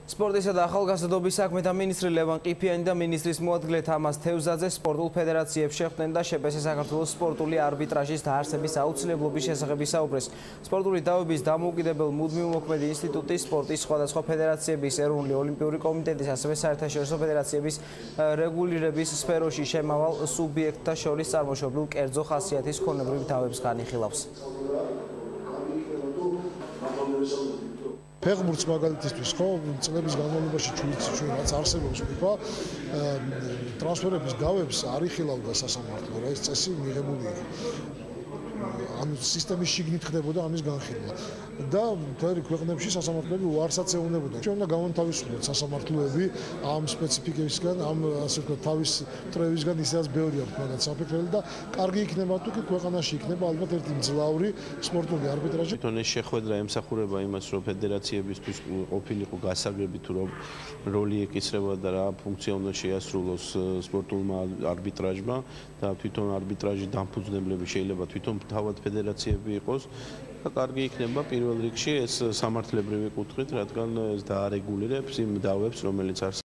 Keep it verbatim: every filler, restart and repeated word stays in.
სპორტისა და ახალგაზრდობის საქმეთა მინისტრი ლევან ყიფიანი და მინისტრის მოადგილე თამაზ თევზაძე სპორტულ ფედერაციებს შეხვდნენ და შპს საქართველოს სპორტული არბიტრაჟის დაარსების აუცილებლობის შესახებ ისაუბრეს. სპორტული დავების დამოუკიდებელ მუდმივ მოქმედი ინსტიტუტის, სპორტის სხვადასხვა ფედერაციების, ეროვნული ოლიმპიური კომიტეტის, ასევე საერთაშორისო ფედერაციების რეგულირების სფეროში შემავალ სუბიექტთა შორის წარმოშობილ კერძო ხასიათის ქონებრივ დავებს განიხილავს. ფეხბურთს მაგალითისთვის ხო წლების განმავლობაში ჩვენ რაც არსებობს FIFA ტრანსფერების დავებს არ იხილავდა სასამართლო რა ეს წესი მიღებული იყო. ანუ სისტემის შიგნით ხდებოდა ამის განხილვა და მთელი ქვეყნებში სასამართლოები უარსაც ეუბნებოდა. ჩვენ უნდა გავანთავისუფლოთ სასამართლოები ამ სპეციფიკებისგან, ამ ასე ვთქვათ თავის მტრევისგან, ისედაც ბევრი აქვს მაგათ საფიქრელი და კარგი იქნება თუ კი ქვეყანაში იქნება ალბათ ერთი მძლავრი სპორტული არბიტრაჟი. თვითონ ეს შეხვედრა ემსახურება იმას, რომ ფედერაციებისთვის ყოფილიყო გასაგები თუ რომ როლი ეკისრება და რა ფუნქცია უნდა შეასრულოს სპორტულმა არბიტრაჟმა და თვითონ არბიტრაჟის დამფუძნებლები შეიძლება თვითონ თავად ფედერაციები იყოს და კარგი იქნება პირველ რიგში ეს სამართლებრივი კუთხით, რადგან ეს დაარეგულირებს იმ დავებს, რომელიც